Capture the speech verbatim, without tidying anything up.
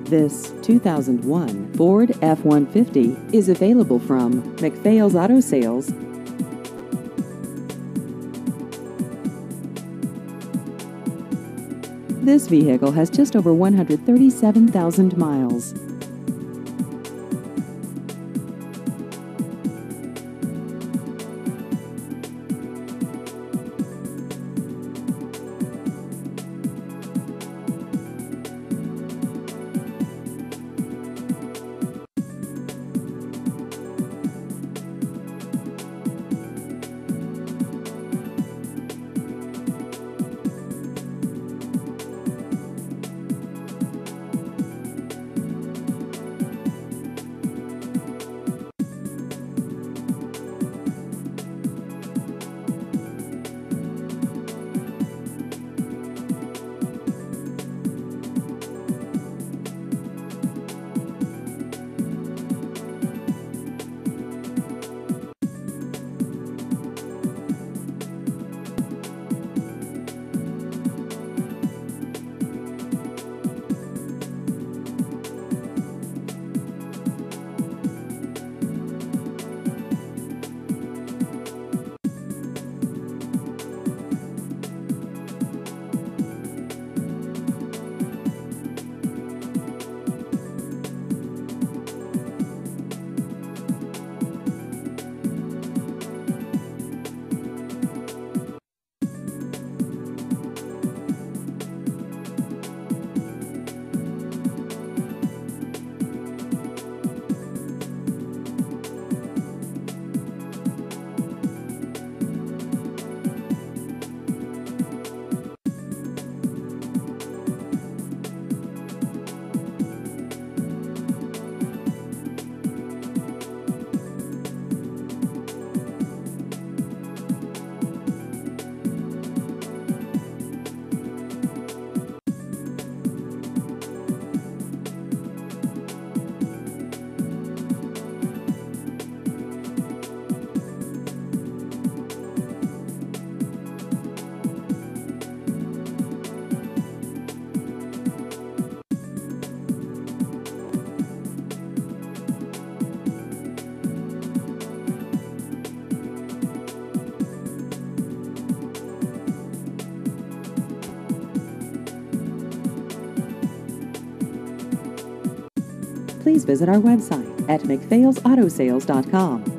This two thousand one Ford F one fifty is available from McPhail's Auto Sales. This vehicle has just over one hundred thirty-seven thousand miles. Please visit our website at mcphails auto sales dot com.